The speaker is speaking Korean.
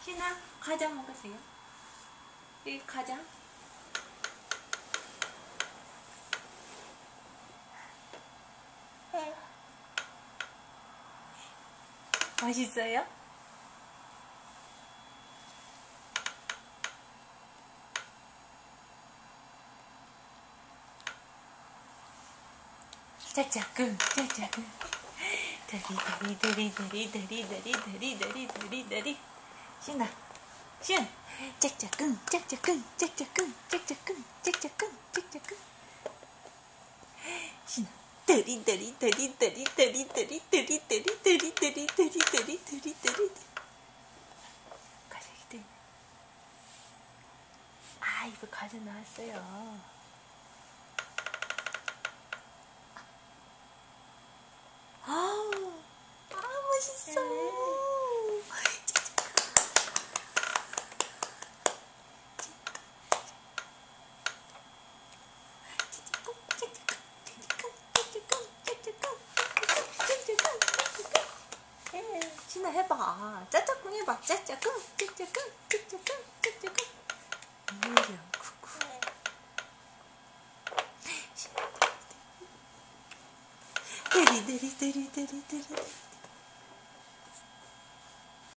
신아, 과자 먹으세요. 이 과자. 맛있어요? 짜짜꿍, 짜짜꿍. 다리. 신아, 신. 짜짜꿍, 짜짜꿍, 짜짜꿍, 짜짜꿍, 짜짜꿍, 짜짜꿍. 신아. 다리. 과자 기대. 아, 이거 과자 나왔어요. 맛있어. 신아 해봐. 짜짜꿍 해봐. 짜짜꿍. 다리.